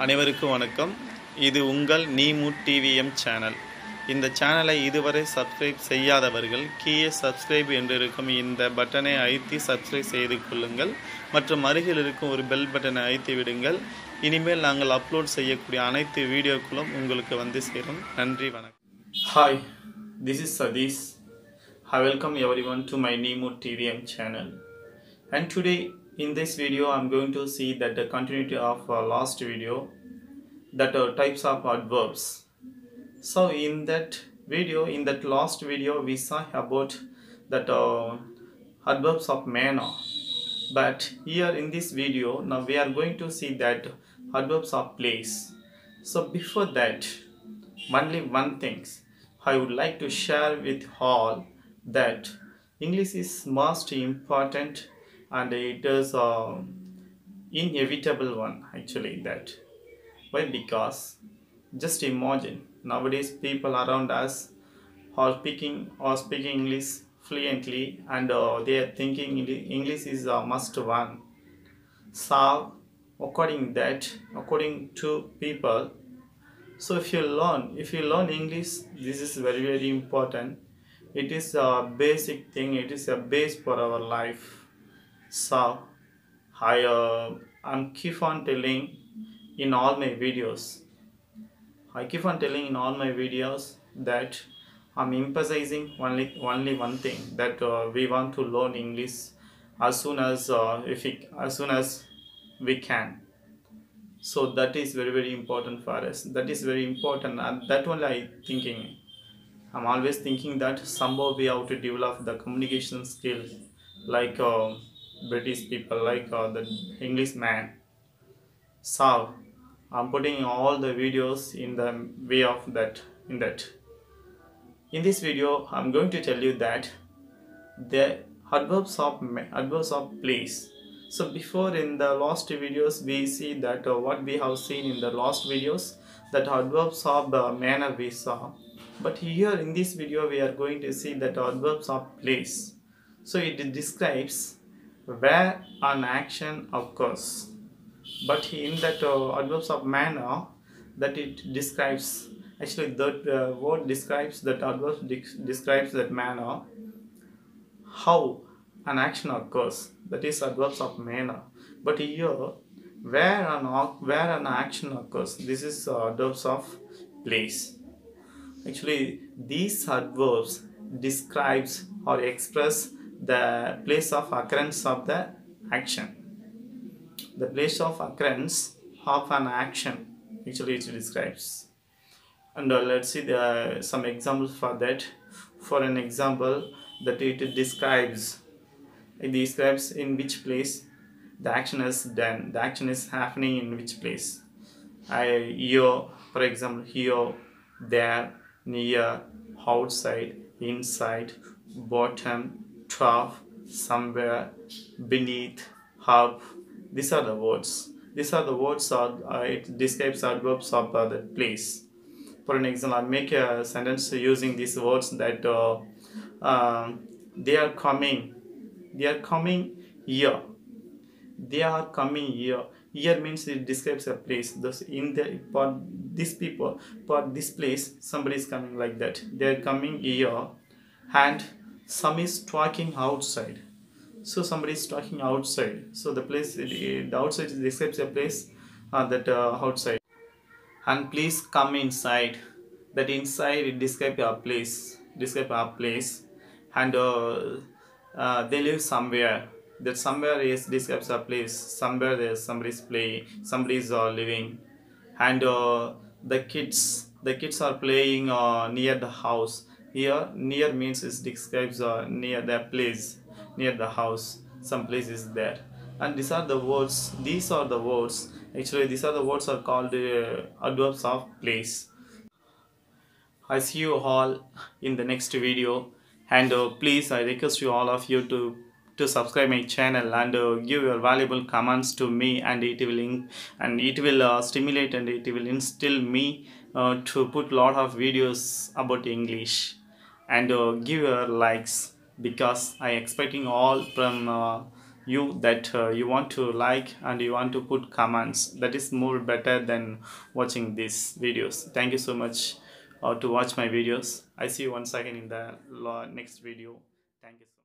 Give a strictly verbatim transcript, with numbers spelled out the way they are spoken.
அனைவருக்கும் வணக்கம். இது உங்கள் நீமு டிவிஎம் சேனல். இந்த சேனலை இதுவரை சப்ஸ்கிரைப் செய்யாதவர்கள் கீழே சப்ஸ்கிரைப் என்று இருக்கும் இந்த பட்டனை அழுத்தி சப்ஸ்கிரைப் செய்து கொள்ளுங்கள். மற்றும் அருகில் இருக்கும் ஒரு பெல் பட்டனை அழுத்தி விடுங்கள். இனிமேல் நாங்கள் அப்லோட் செய்யக்கூடிய அனைத்து வீடியோக்களும் உங்களுக்கு வந்து சேரும். நன்றி, வணக்கம். Hi, this is Sadish. I welcome everyone to my Nemo T V M channel. And today in this video I am going to see that the continuity of uh, last video, that are types of adverbs. So in that video, in that last video we saw about that uh, adverbs of manner. But here in this video now we are going to see that adverbs of place. So before that, only one thing I would like to share with all, that English is most important and it is uh, inevitable one actually. That why? Because just imagine nowadays people around us are speaking or speaking English fluently, and uh, they are thinking English is a must one. So according that, according to people, so if you learn if you learn English, this is very very important. It is a basic thing, it is a base for our life. So I uh, I'm keep on telling in all my videos I keep on telling in all my videos that I'm emphasizing only only one thing, that uh, we want to learn English as soon as uh, if we, as soon as we can. So that is very very important for us. That is very important, and that only I thinking. I'm always thinking that somehow we have to develop the communication skill like uh, British people, like uh, the English man. So I'm putting all the videos in the way of that. In that, in this video, I'm going to tell you that the adverbs of adverbs of place. So before, in the last videos, we see that uh, what we have seen in the last videos, that adverbs of the manner we saw. But here in this video we are going to see that adverbs of place. So it describes where an action occurs. But in that uh, adverbs of manner, that it describes, actually that uh, word describes, that adverb de describes that manner, how an action occurs. That is adverbs of manner. But here where an where an action occurs, this is uh, adverbs of place. Actually, these adverbs describes or express the place of occurrence of the action. The place of occurrence of an action, actually it describes. And uh, let's see the, some examples for that. For an example, that it describes, it describes in which place the action is done, the action is happening in which place. I, here, for example, here, there, near, outside, inside, bottom, top, somewhere, beneath, up. These are the words. These are the words. Are, uh, it describes adverbs of uh, the place. For an example, I make a sentence using these words, that uh, uh, they are coming. They are coming here. They are coming here. Here means it describes a place. Thus, in the for these people, for this place, somebody is coming, like that. They are coming here, and some is talking outside. So somebody is talking outside. So the place, it, it, the outside describes a place, uh, that uh, outside. And please come inside. That inside it describes a place. Describe a place. And uh, uh, they live somewhere. That somewhere is describes a place. Somewhere there's somebody's playing, somebody's uh, living. And uh, the kids, the kids are playing uh, near the house. Here, near means it describes uh, near the place, near the house. Some place is there. And these are the words. These are the words. Actually, these are the words are called uh, adverbs of place. I see you all in the next video. And uh, please, I request you all of you to to subscribe my channel and uh, give your valuable comments to me, and it will and it will uh, stimulate and it will instill me uh, to put lot of videos about English. And uh, give your likes, because I expecting all from uh, you that uh, you want to like and you want to put comments. That is more better than watching these videos. Thank you so much uh, to watch my videos. I see you once again in the next video. Thank you.